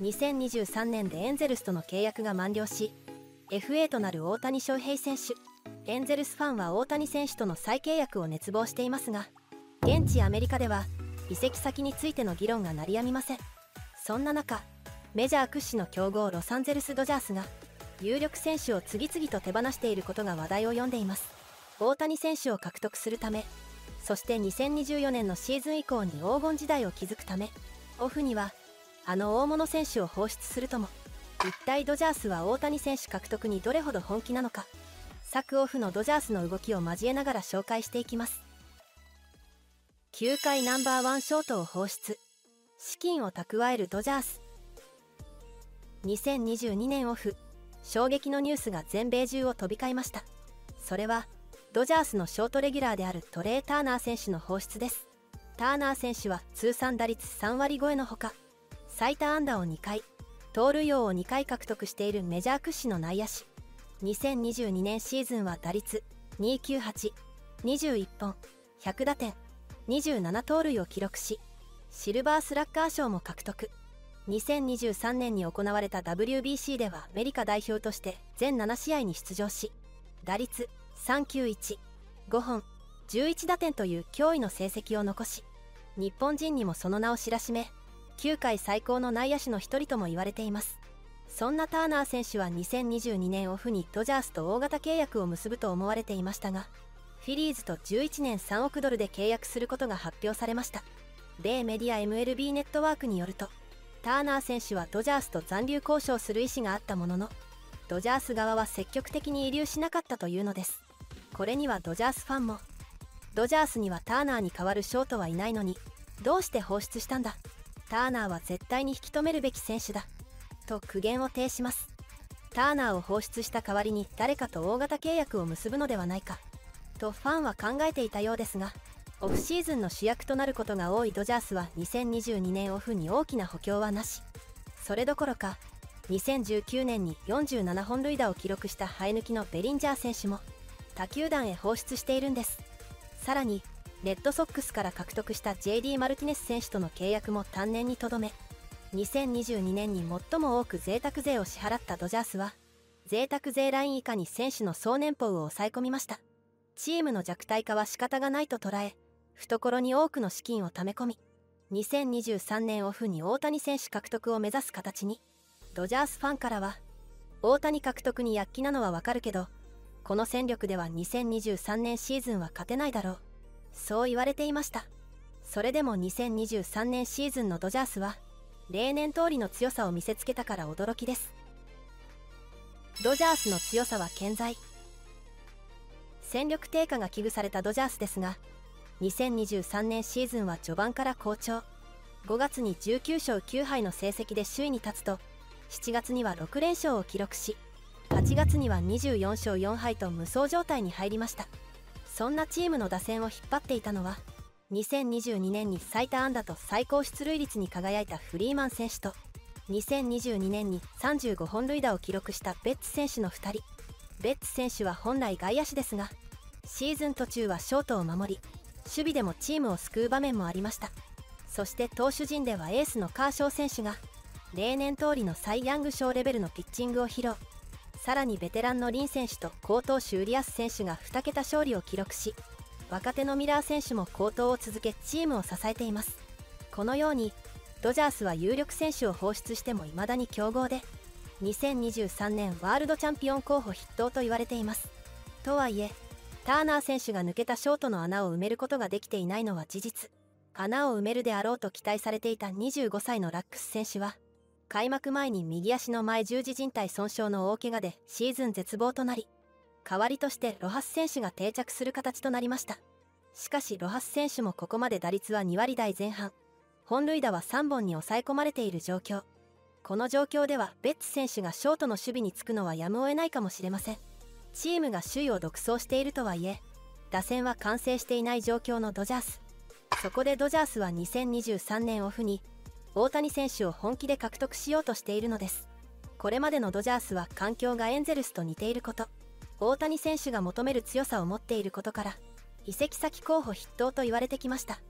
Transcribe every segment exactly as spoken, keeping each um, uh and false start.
にせんにじゅうさんねんでエンゼルスとの契約が満了し エフエー となる大谷翔平選手。エンゼルスファンは大谷選手との再契約を熱望していますが、現地アメリカでは移籍先についての議論が鳴りやみません。そんな中、メジャー屈指の強豪ロサンゼルスドジャースが有力選手を次々と手放していることが話題を呼んでいます。大谷選手を獲得するため、そしてにせんにじゅうよねんのシーズン以降に黄金時代を築くため、オフにはあの大物選手を放出するとも。一体ドジャースは大谷選手獲得にどれほど本気なのか、昨オフのドジャースの動きを交えながら紹介していきます。きゅうかいナンバーワンショートを放出、資金を蓄えるドジャース。にせんにじゅうにねんオフ、衝撃のニュースが全米中を飛び交いました。それはドジャースのショートレギュラーであるトレイ・ターナー選手の放出です。ターナー選手は通算打率さんわり超えのほか、最多安打をにかい、盗塁王をにかい獲得しているメジャー屈指の内野手。にせんにじゅうにねんシーズンは打率にきゅうはち、にじゅういっぽん、ひゃくだてん、にじゅうなな盗塁を記録し、シルバースラッガー賞も獲得。にせんにじゅうさんねんに行われた ダブリュービーシー ではアメリカ代表として全ななしあいに出場し、打率さんきゅういち、ごほん、じゅういちだてんという驚異の成績を残し、日本人にもその名を知らしめ、球界最高の内野手の一人とも言われています。そんなターナー選手はにせんにじゅうにねんオフにドジャースと大型契約を結ぶと思われていましたが、フィリーズとじゅういちねんさんおくドルで契約することが発表されました。米メディア エムエルビー ネットワークによると、ターナー選手はドジャースと残留交渉する意思があったものの、ドジャース側は積極的に慰留しなかったというのです。これにはドジャースファンも、ドジャースにはターナーに代わるショートはいないのに、どうして放出したんだ、ターナーは絶対に引き止めるべき選手だと苦言を呈します。ターナーを放出した代わりに誰かと大型契約を結ぶのではないかとファンは考えていたようですが、オフシーズンの主役となることが多いドジャースはにせんにじゅうにねんオフに大きな補強はなし。それどころかにせんじゅうきゅうねんによんじゅうななほん塁打を記録した生え抜きのベリンジャー選手も他球団へ放出しているんです。さらにレッドソックスから獲得した ジェイディー マルティネス選手との契約も単年にとどめ、にせんにじゅうにねんに最も多く贅沢税を支払ったドジャースは贅沢税ライン以下に選手の総年俸を抑え込みました。チームの弱体化は仕方がないと捉え、懐に多くの資金を貯め込み、にせんにじゅうさんねんオフに大谷選手獲得を目指す形に。ドジャースファンからは、大谷獲得に躍起なのはわかるけど、この戦力ではにせんにじゅうさんねんシーズンは勝てないだろう、そう言われていました。それでもにせんにじゅうさんねんシーズンのドジャースは例年通りの強さを見せつけたから驚きです。ドジャースの強さは健在。戦力低下が危惧されたドジャースですが、にせんにじゅうさんねんシーズンは序盤から好調。ごがつにじゅうきゅうしょうきゅうはいの成績で首位に立つと、しちがつにはろくれんしょうを記録し、はちがつにはにじゅうよんしょうよんはいと無双状態に入りました。そんなチームの打線を引っ張っていたのは、にせんにじゅうにねんに最多安打と最高出塁率に輝いたフリーマン選手と、にせんにじゅうにねんにさんじゅうごほん塁打を記録したベッツ選手のふたり。ベッツ選手は本来外野手ですが、シーズン途中はショートを守り、守備でもチームを救う場面もありました。そして投手陣ではエースのカーショー選手が、例年通りのサイ・ヤング賞レベルのピッチングを披露。さらにベテランのリン選手と好投手ウリアス選手がにけた勝利を記録し、若手のミラー選手も好投を続けチームを支えています。このようにドジャースは有力選手を放出しても未だに強豪で、にせんにじゅうさんねんワールドチャンピオン候補筆頭と言われています。とはいえ、ターナー選手が抜けたショートの穴を埋めることができていないのは事実。穴を埋めるであろうと期待されていたにじゅうごさいのラックス選手は、開幕前に右足の前十字靭帯損傷の大怪我でシーズン絶望となり、代わりとしてロハス選手が定着する形となりました。しかしロハス選手もここまで打率はにわりだいぜん半、本塁打はさんぼんに抑え込まれている状況。この状況ではベッツ選手がショートの守備につくのはやむを得ないかもしれません。チームが首位を独走しているとはいえ、打線は完成していない状況のドジャース。そこでドジャースはにせんにじゅうさんねんオフに大谷選手を本気で獲得しようとしているのです。これまでのドジャースは環境がエンゼルスと似ていること、大谷選手が求める強さを持っていることから、移籍先候補筆頭と言われてきました。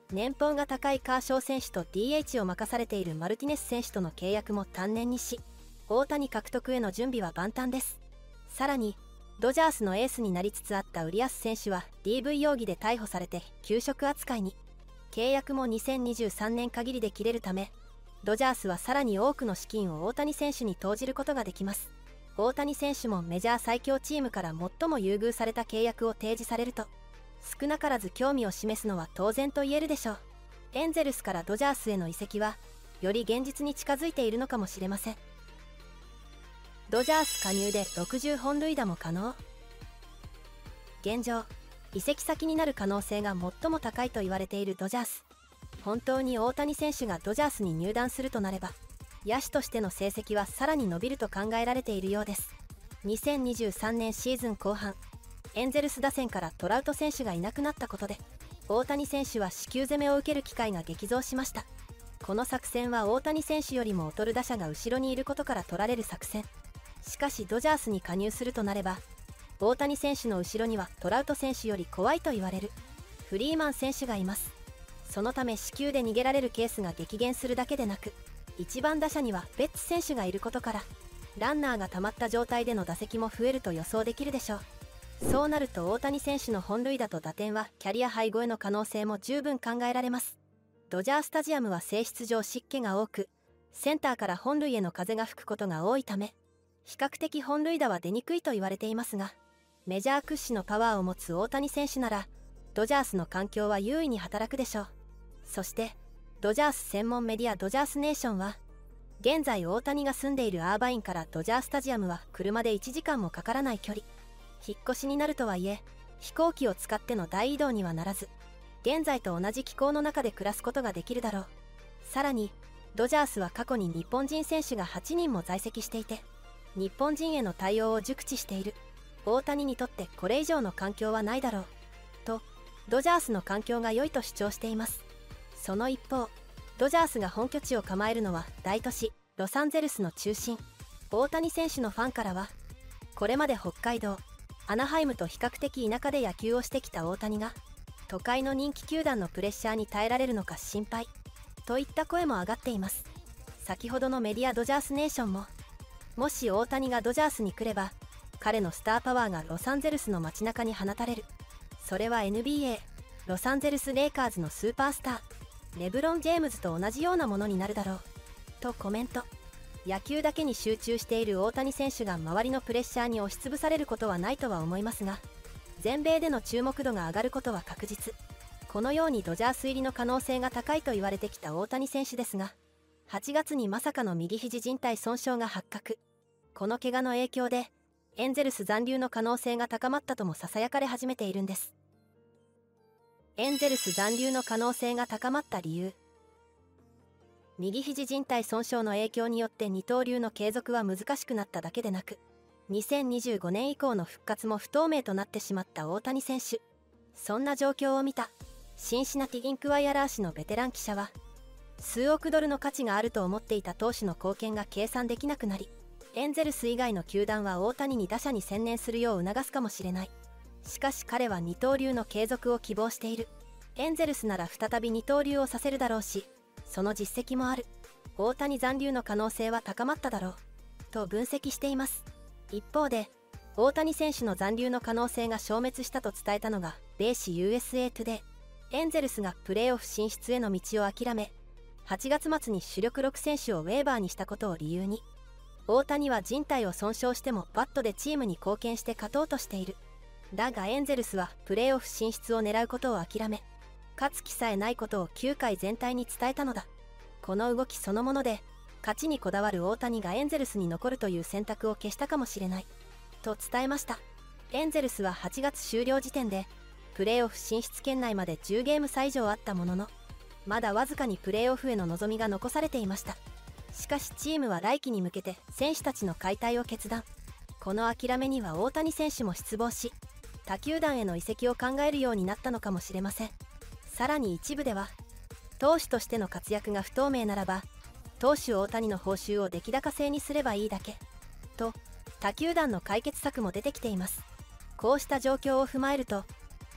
年俸が高いカーショー選手と ディーエイチ を任されているマルティネス選手との契約も単年にし、大谷獲得への準備は万端です。さらにドジャースのエースになりつつあったウリアス選手は ディーブイ 容疑で逮捕されて休職扱いに。契約もにせんにじゅうさんねん限りで切れるため、ドジャースはさらに多くの資金を大谷選手に投じることができます。大谷選手もメジャー最強チームから最も優遇された契約を提示されると、少なからず興味を示すのは当然と言えるでしょう。エンゼルスからドジャースへの移籍はより現実に近づいているのかもしれません。ドジャース加入でろくじゅうほん塁打も可能。現状、移籍先になる可能性が最も高いと言われているドジャース。本当に大谷選手がドジャースに入団するとなれば、野手としての成績はさらに伸びると考えられているようです。にせんにじゅうさんねんシーズン後半、エンゼルス打線からトラウト選手がいなくなったことで、大谷選手は四球攻めを受ける機会が激増しました。この作戦は大谷選手よりも劣る打者が後ろにいることから取られる作戦。しかしドジャースに加入するとなれば、大谷選手の後ろにはトラウト選手より怖いと言われるフリーマン選手がいます。そのため四球で逃げられるケースが激減するだけでなく、いちばん打者にはベッツ選手がいることから、ランナーが溜まった状態での打席も増えると予想できるでしょう。そうなると大谷選手の本塁打と打点はキャリアハイ超えの可能性も十分考えられます。ドジャースタジアムは性質上湿気が多く、センターから本塁への風が吹くことが多いため、比較的本塁打は出にくいと言われていますが、メジャー屈指のパワーを持つ大谷選手なら、ドジャースの環境は優位に働くでしょう。そして、ドジャース専門メディアドジャースネーションは、現在大谷が住んでいるアーバインからドジャースタジアムは車でいちじかんもかからない距離。引っ越しになるとはいえ、飛行機を使っての大移動にはならず、現在と同じ気候の中で暮らすことができるだろう。さらに、ドジャースは過去に日本人選手がはちにんも在籍していて、日本人への対応を熟知している。大谷にとってこれ以上の環境はないだろう。と、ドジャースの環境が良いと主張しています。その一方、ドジャースが本拠地を構えるのは大都市、ロサンゼルスの中心。大谷選手のファンからは、これまで北海道、アナハイムと比較的田舎で野球をしてきた大谷が、都会の人気球団のプレッシャーに耐えられるのか心配、といった声も上がっています。先ほどのメディアドジャースネーションも、もし大谷がドジャースに来れば、彼のスターパワーがロサンゼルスの街中に放たれる。それは エヌビーエー、ロサンゼルスレイカーズのスーパースター、レブロン・ジェームズと同じようなものになるだろう、とコメント。野球だけに集中している大谷選手が周りのプレッシャーに押しつぶされることはないとは思いますが、全米での注目度が上がることは確実。このようにドジャース入りの可能性が高いと言われてきた大谷選手ですが、はちがつにまさかの右肘靭帯損傷が発覚。この怪我の影響で、エンゼルス残留の可能性が高まったともささやかれ始めているんです。エンゼルス残留の可能性が高まった理由。右肘靭帯損傷の影響によって二刀流の継続は難しくなっただけでなく、にせんにじゅうごねん以降の復活も不透明となってしまった大谷選手。そんな状況を見たシンシナティ・インクワイアラー紙のベテラン記者は、数億ドルの価値があると思っていた投手の貢献が計算できなくなり、エンゼルス以外の球団は大谷に打者に専念するよう促すかもしれない。しかし彼は二刀流の継続を希望している。エンゼルスなら再び二刀流をさせるだろうし、その実績もある。大谷残留の可能性は高まっただろう、と分析しています。一方で、大谷選手の残留の可能性が消滅したと伝えたのが、米紙 ユーエスエー トゥデイ。エンゼルスがプレーオフ進出への道を諦め、はちがつ末に主力ろく選手をウェーバーにしたことを理由に、大谷は靭帯を損傷してもバットでチームに貢献して勝とうとしている。だがエンゼルスはプレーオフ進出を狙うことを諦め、勝つ気さえないことをきゅうかい全体に伝えたのだ。この動きそのもので、勝ちにこだわる大谷がエンゼルスに残るという選択を消したかもしれない、と伝えました。エンゼルスははちがつ終了時点で、プレーオフ進出圏内までじゅうゲーム差以上あったものの、まだわずかにプレーオフへの望みが残されていました。しかしチームは来季に向けて選手たちの解体を決断。この諦めには大谷選手も失望し、他球団への移籍を考えるようになったのかもしれません。さらに一部では、投手としての活躍が不透明ならば、投手大谷の報酬を出来高制にすればいいだけ、と他球団の解決策も出てきています。こうした状況を踏まえると、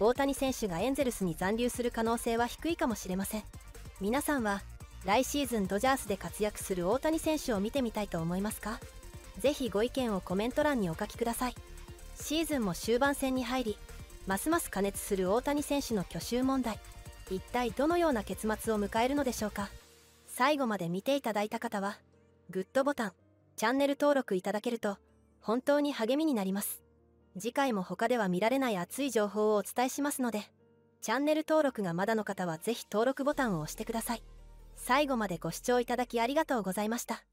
大谷選手がエンゼルスに残留する可能性は低いかもしれません。皆さんは来シーズンドジャースで活躍する大谷選手を見てみたいと思いますか？ぜひご意見をコメント欄にお書きください。シーズンも終盤戦に入り、ますます過熱する大谷選手の去就問題、一体どのような結末を迎えるのでしょうか。最後まで見ていただいた方はグッドボタン、チャンネル登録いただけると本当に励みになります。次回も他では見られない熱い情報をお伝えしますので、チャンネル登録がまだの方はぜひ登録ボタンを押してください。最後までご視聴いただきありがとうございました。